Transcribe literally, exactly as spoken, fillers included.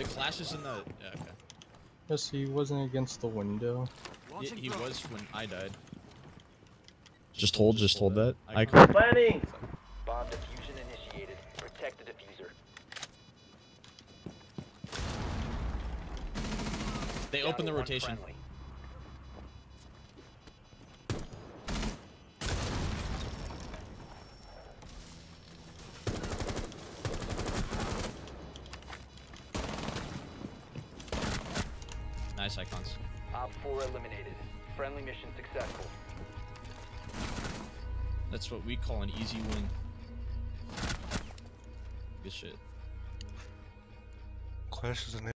Clash is in the. Yeah, okay. Yes, he wasn't against the window. He, he was when I died. Just hold, just hold that. I Planning! Bomb diffusion initiated. Protect the diffuser. They open the rotation. Friendly. Nice icons. Op four eliminated. Friendly mission successful. That's what we call an easy win. Good shit. Clash is an